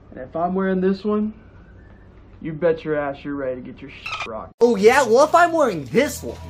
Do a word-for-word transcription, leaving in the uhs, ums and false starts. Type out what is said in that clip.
And if I'm wearing this one, you bet your ass you're ready to get your shit rocked. Oh yeah? Well, if I'm wearing this one,